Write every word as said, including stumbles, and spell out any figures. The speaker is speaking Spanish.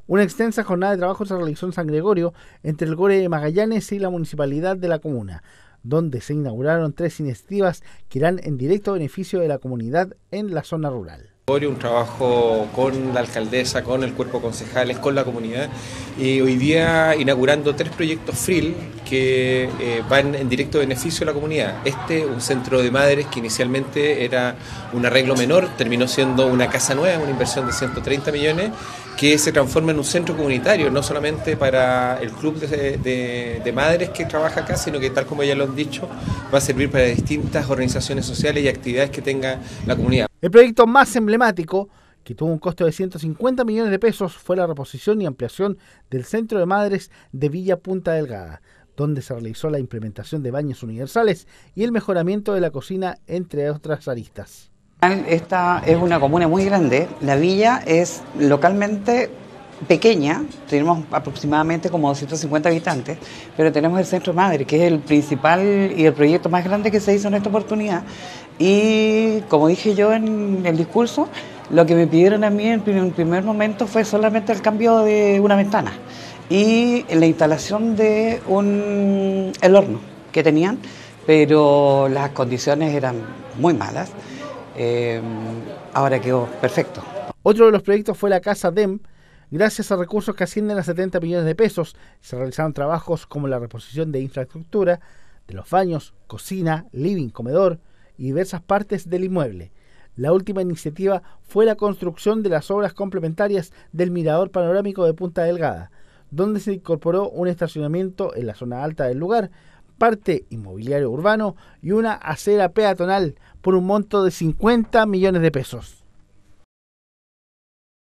Una extensa jornada de trabajo se realizó en San Gregorio entre el Gore de Magallanes y la municipalidad de la comuna, donde se inauguraron tres iniciativas que irán en directo beneficio de la comunidad en la zona rural. Un trabajo con la alcaldesa, con el cuerpo de concejales, con la comunidad, y hoy día inaugurando tres proyectos F R I L que eh, van en directo beneficio a la comunidad. Este, un centro de madres que inicialmente era un arreglo menor, terminó siendo una casa nueva, una inversión de ciento treinta millones, que se transforma en un centro comunitario, no solamente para el club de, de, de madres que trabaja acá, sino que, tal como ya lo han dicho, va a servir para distintas organizaciones sociales y actividades que tenga la comunidad. El proyecto más emblemático, que tuvo un costo de ciento cincuenta millones de pesos, fue la reposición y ampliación del Centro de Madres de Villa Punta Delgada, donde se realizó la implementación de baños universales y el mejoramiento de la cocina, entre otras aristas. Esta es una comuna muy grande. La villa es localmente pequeña, tenemos aproximadamente como doscientos cincuenta habitantes, pero tenemos el Centro Madre, que es el principal y el proyecto más grande que se hizo en esta oportunidad. Y como dije yo en el discurso, lo que me pidieron a mí en un primer momento fue solamente el cambio de una ventana y la instalación de un el horno que tenían, pero las condiciones eran muy malas. Eh, ahora quedó perfecto. Otro de los proyectos fue la Casa D E M. Gracias a recursos que ascienden a setenta millones de pesos, se realizaron trabajos como la reposición de infraestructura, de los baños, cocina, living, comedor y diversas partes del inmueble. La última iniciativa fue la construcción de las obras complementarias del mirador panorámico de Punta Delgada, donde se incorporó un estacionamiento en la zona alta del lugar, parte inmobiliario urbano y una acera peatonal por un monto de cincuenta millones de pesos.